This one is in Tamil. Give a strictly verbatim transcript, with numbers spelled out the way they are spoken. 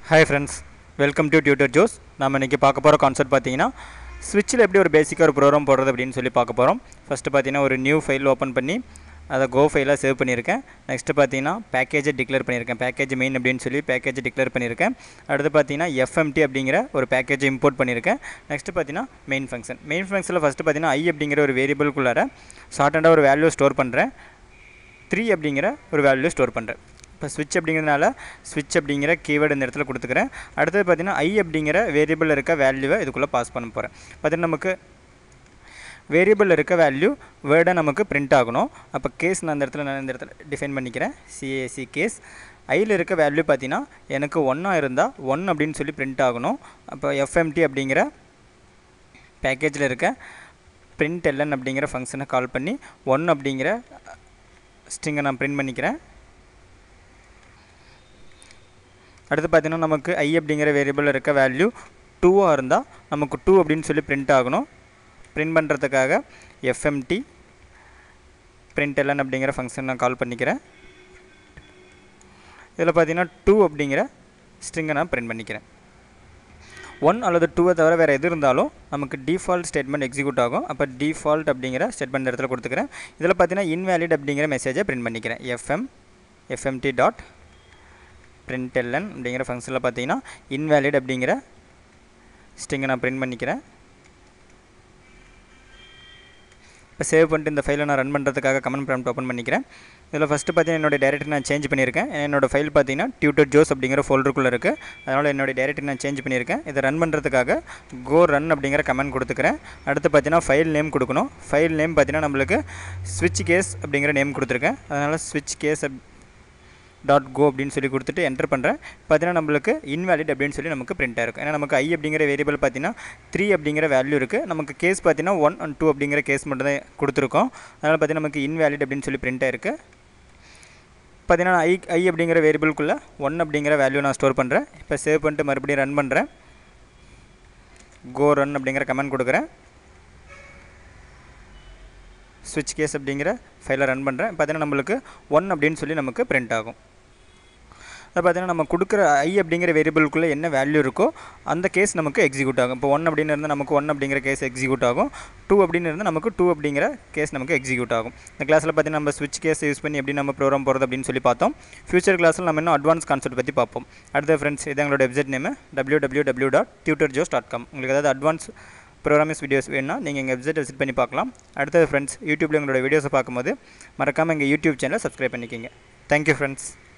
Hi friends, welcome to Tutor Joes. நாம இன்னைக்கு பார்க்க போற கான்செப்ட் பாத்தீங்கன்னா ஸ்விட்ச்ல எப்படி ஒரு பேசிக்கா ஒரு ப்ரோகிராம் போடுறது அப்படினு சொல்லி பார்க்க போறோம். ஃபர்ஸ்ட் பாத்தீங்கன்னா ஒரு நியூ ஃபைல் ஓபன் பண்ணி அத கோ ஃபைலா சேவ் பண்ணியிருக்கேன். நெக்ஸ்ட் பாத்தீங்கன்னா பேக்கேஜை டிக்ளேர் பண்ணியிருக்கேன். பேக்கேஜ் மெயின் அப்படினு சொல்லி பேக்கேஜை டிக்ளேர் பண்ணியிருக்கேன். அடுத்து பாத்தீங்கன்னா F M T அப்படிங்கற ஒரு பேக்கேஜை இம்போர்ட் பண்ணியிருக்கேன். நெக்ஸ்ட் பாத்தீங்கன்னா மெயின் ஃபங்க்ஷன். மெயின் ஃபங்க்ஷன்ல ஃபர்ஸ்ட் பாத்தீங்கன்னா i அப்படிங்கற ஒரு வேரியபிள் குள்ளார ஷார்ட்டண்டா ஒரு வேல்யூ ஸ்டோர் பண்றேன். three அப்படிங்கற ஒரு வேல்யூ ஸ்டோர் பண்றேன். இப்போ ஸ்விட்ச் அப்படிங்கிறதுனால ஸ்விட்ச் அப்படிங்கிற கீவேர்டு இந்த இடத்துல கொடுத்துக்கிறேன். அடுத்தது பார்த்தீங்கன்னா ஐ அப்படிங்கிற வேரியபிளில் இருக்க வேல்யூவை இதுக்குள்ளே பாஸ் பண்ண போகிறேன். பார்த்தீங்கன்னா நமக்கு வேரியபிளில் இருக்க வேல்யூ வேர்டை நமக்கு பிரிண்ட் ஆகணும். அப்போ கேஸ் நான் இந்த இடத்துல நான் இந்த இடத்துல டிஃபைன் பண்ணிக்கிறேன். சிஏசி கேஸ் ஐயில் இருக்க வேல்யூ பார்த்தீங்கன்னா எனக்கு ஒன்னாக இருந்தால் ஒன் அப்படின்னு சொல்லி பிரிண்ட் ஆகணும். அப்போ எஃப்எம்டி அப்படிங்கிற பேக்கேஜில் இருக்க பிரிண்ட் எல்என் அப்படிங்கிற ஃபங்க்ஷனை கால் பண்ணி ஒன் அப்படிங்கிற ஸ்ட்ரிங்கை நான் பிரிண்ட் பண்ணிக்கிறேன். அடுத்து பார்த்தீங்கன்னா நமக்கு i அப்படிங்கிற வேரியபிளில் இருக்க வேல்யூ டூவாக இருந்தால் நமக்கு டூ அப்படின்னு சொல்லி பிரிண்ட் ஆகணும். பிரிண்ட் பண்ணுறதுக்காக எஃப்எம்டி பிரிண்ட் எல்என் அப்படிங்கிற ஃபங்க்ஷன் நான் கால் பண்ணிக்கிறேன். இதில் பார்த்தீங்கன்னா டூ அப்படிங்கிற ஸ்ட்ரிங்கை நான் பிரிண்ட் பண்ணிக்கிறேன். ஒன் அல்லது டூவை தவிர வேறு எது இருந்தாலும் நமக்கு டிஃபால்ட் ஸ்டேட்மெண்ட் எக்ஸிக்யூட் ஆகும். அப்போ டிஃபால்ட் அப்படிங்கிற ஸ்டேட்மெண்ட் இடத்துல கொடுத்துக்கிறேன். இதில் பார்த்தீங்கன்னா இன்வேலிட் அப்படிங்கிற மெசேஜை பிரிண்ட் பண்ணிக்கிறேன். FM FMT dot print ln அப்படிங்கிற ஃபங்க்ஷனில் பார்த்தீங்கன்னா invalid அப்படிங்கிற ஸ்ட்ரிங்கை நான் பிரிண்ட் பண்ணிக்கிறேன். இப்போ சேவ் பண்ணிட்டு இந்த ஃபைலை நான் ரன் பண்ணுறதுக்காக கமெண்ட் ப்ராம்ப்ட் ஓப்பன் பண்ணிக்கிறேன். இதில் ஃபஸ்ட்டு பார்த்தீங்கன்னா என்னோடய டைரக்டரி நான் சேஞ்ச் பண்ணியிருக்கேன். என்னோடய ஃபைல் பார்த்தீங்கன்னா Tutor Joes அப்படிங்கிற ஃபோல்டருக்குள்ளே இருக்குது. அதனால் என்னோடய டைரக்டரி நான் சேஞ்ச் பண்ணியிருக்கேன். இதை ரன் பண்ணுறதுக்காக கோ ரன் அப்படிங்கிற கமெண்ட் கொடுத்துக்கிறேன். அடுத்து பார்த்தீங்கன்னா ஃபைல் நேம் கொடுக்கணும். ஃபைல் நேம் பார்த்தீங்கன்னா நம்மளுக்கு ஸ்விட்ச் கேஸ் அப்படிங்கிற நேம் கொடுத்துருக்கேன். அதனால் ஸ்விட்ச் கேஸ் டாட் கோ அப்படின்னு சொல்லி கொடுத்துட்டு என்டர் பண்ணுறேன். பார்த்தீங்கன்னா நம்மளுக்கு இன்வேலிட் அப்படின்னு சொல்லி நமக்கு பிரிண்ட் ஆயிருக்கும். ஏன்னா நமக்கு ஐ அப்படிங்கிற வேரியபிள் பார்த்தீங்கன்னா த்ரீ அப்படிங்கிற வேல்யூ இருக்குது. நமக்கு கேஸ் பார்த்தீங்கன்னா ஒன் அண்ட் டூ அப்படிங்கிற கேஸ் மட்டும் தான் கொடுத்துருக்கோம். அதனால் பார்த்தீங்கன்னா நமக்கு இன்வேலிட் அப்படின்னு சொல்லி பிரிண்ட் ஆயிருக்கு. பார்த்தீங்கன்னா ஐ ஐ அப்படிங்கிற வேரியபிள்குள்ளே ஒன் அப்படிங்கிற வேல்யூ நான் ஸ்டோர் பண்ணுறேன். இப்போ சேவ் பண்ணிட்டு மறுபடியும் ரன் பண்ணுறேன். கோ ரன் அப்படிங்கிற கமெண்ட் கொடுக்குறேன். ஸ்விட்ச் கேஸ் அப்படிங்கிற ஃபைலை ரன் பண்ணுறேன். பார்த்தீங்கன்னா நம்மளுக்கு ஒன் அப்படின்னு சொல்லி நமக்கு பிரிண்ட் ஆகும். அதை பார்த்தீங்கன்னா நம்ம கொடுக்குற ஐ அப்படிங்கிற வேரியபிள்குள்ளே என்ன வேல்யூ இருக்கோ அந்த கேஸ் நமக்கு எக்ஸிக்யூட் ஆகும். இப்போ ஒன் அப்படின்னு இருந்தால் நமக்கு ஒன் அப்படிங்கிற கேஸ் எக்ஸிக்யூட் ஆகும். டூ அப்படின்னு இருந்தால் நமக்கு டூ அப்படிங்கிற கேஸ் நமக்கு எக்ஸிக்யூட் ஆகும். இந்த கிளாஸில் பார்த்தீங்கன்னா நம்ம ஸ்விட்ச் கேஸ் யூஸ் பண்ணி எப்படி நம்ம ப்ரோக்ராம் போகிறது அப்படின்னு சொல்லி பார்த்தோம். ஃபியூச்சர் கிளாஸில் நம்ம இன்னும் அட்வான்ஸ் கான்செப்ட் பற்றி பார்ப்போம். அடுத்த ஃப்ரெண்ட்ஸ் இது எங்களோட website name W W W dot tutor joes dot com. உங்களுக்கு ஏதாவது அட்வான்ஸ் ப்ரோக்ராமிங்ஸ் வீடியோஸ் வேணும்னா நீங்கள் எங்கள் வெப்சைட் விசிட் பண்ணி பார்க்கலாம். அடுத்தது ஃப்ரெண்ட்ஸ் யூடியூப்பில் எங்களோட வீடியோஸை பார்க்கும்போது மறக்காமல் எங்கள் யூடியூப் சேனலை சப்ஸ்கிரைப் பண்ணிக்கிங்க. Thank you friends.